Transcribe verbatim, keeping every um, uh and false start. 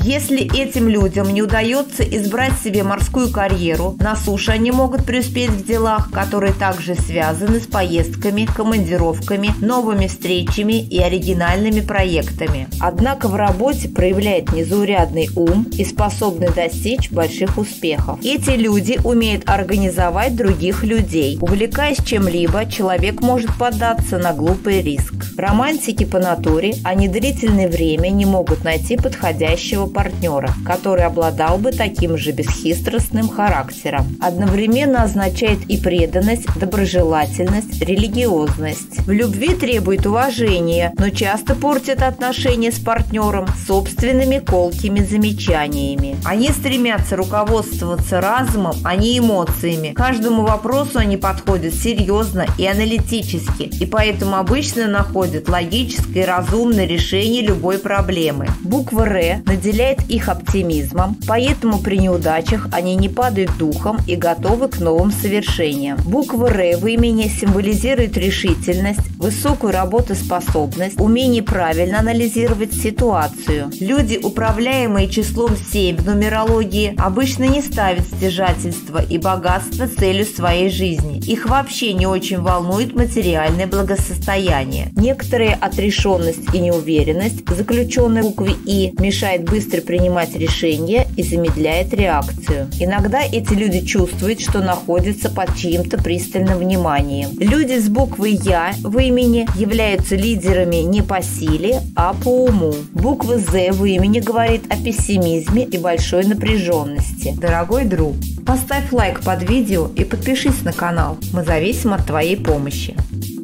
Если этим людям не удается избрать себе морскую карьеру, на суше они могут преуспеть в делах, которые также связаны с поездками, командировками, новыми встречами и оригинальными проектами. Однако в работе проявляет незаурядный ум и способны достичь больших успехов. Эти люди умеют организовать других людей. Увлекаясь чем-либо, человек может поддаться на глупый риск. Романтики по натуре, они длительное время не могут найти подходящего партнера, который обладал бы таким же бесхитростным характером. Одновременно означает и преданность, доброжелательность, религиозность. В любви требует уважения, но часто портят отношения с партнером собственными колкими замечаниями. Они стремятся руководствоваться разумом, а не эмоциями. К каждому вопросу они подходят серьезно и аналитически, и поэтому обычно находят логическое и разумное решение любой проблемы. Буква «Р» наделяет их оптимизмом, поэтому при неудачах они не падают духом и готовы к новым совершениям. Буква «Р» в имени символизирует решительность, высокую работоспособность, умение правильно анализировать ситуацию. Люди, управляемые числом семь в нумерологии, обычно не ставят стяжательство и богатство целью своей жизни. Их вообще не очень волнует материальное благосостояние. Некоторая отрешенность и неуверенность, заключенная в букве «И», мешает быстро принимать решения и замедляет реакцию. Иногда эти люди чувствуют, что находятся под чьим-то пристальным вниманием. Люди с буквой «Я» в имени являются лидерами не по силе, а по уму. Буква «З» в имени говорит о пессимизме и большой напряженности. Дорогой друг, поставь лайк под видео и подпишись на канал. Мы зависим от твоей помощи.